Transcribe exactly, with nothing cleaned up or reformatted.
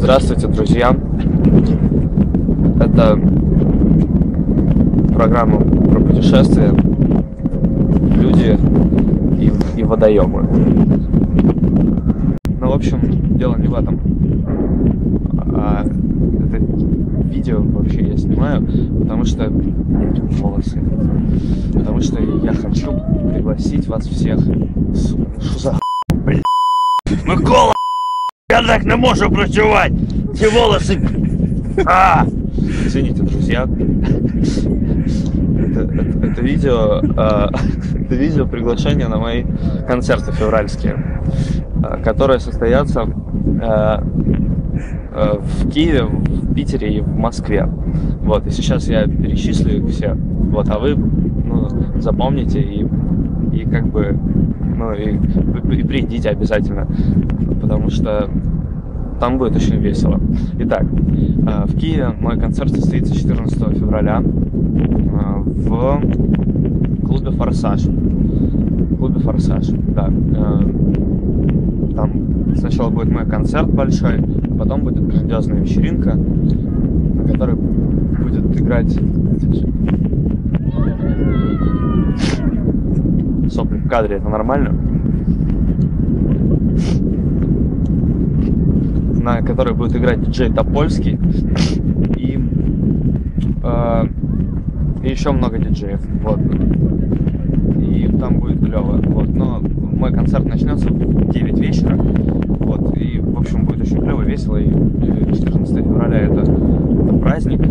Здравствуйте, друзья! Это программа про путешествия, люди и, и водоемы. Ну, в общем, дело не в этом. А это видео вообще я снимаю, потому что волосы. Потому что я хочу пригласить вас всех. Что за хуй, блядь? Микола, я так не можу працювати! Ці волоси! А! Извините, друзья. Это, это, это видео, э, это видео приглашение на мои концерты февральские, э, которые состоятся э, э, в Киеве, в Питере и в Москве. Вот, и сейчас я перечислю их все. Вот, а вы, ну, запомните и, и как бы, ну, и, и придите обязательно, потому что там будет очень весело. Итак, в Киеве мой концерт состоится четырнадцатого февраля в клубе «Форсаж». В клубе «Форсаж», да. Там сначала будет мой концерт большой, а потом будет грандиозная вечеринка, на которой будет играть... Сопли в кадре, это нормально? На которой будет играть диджей Топольский и, э, и еще много диджеев, вот. И там будет клево, вот. Но мой концерт начнется в девять вечера, вот. И, в общем, будет очень клево, весело. И четырнадцатого февраля это, это праздник,